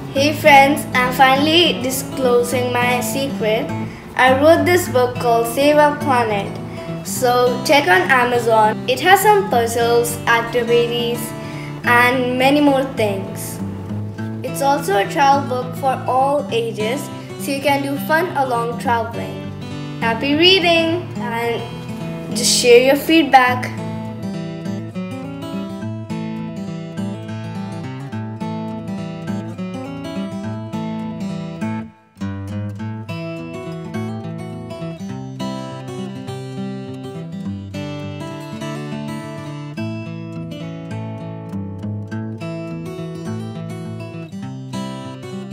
Hey friends, I'm finally disclosing my secret. I wrote this book called Save Our Planet. So check on Amazon. It has some puzzles, activities, and many more things. It's also a travel book for all ages, so you can do fun along traveling. Happy reading and just share your feedback.